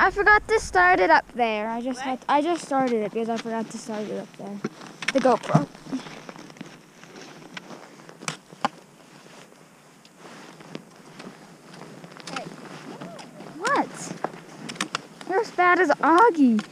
I forgot to start it up there. I just started it because I forgot to start it up there. The GoPro. Hey. What? You're as bad as Augie.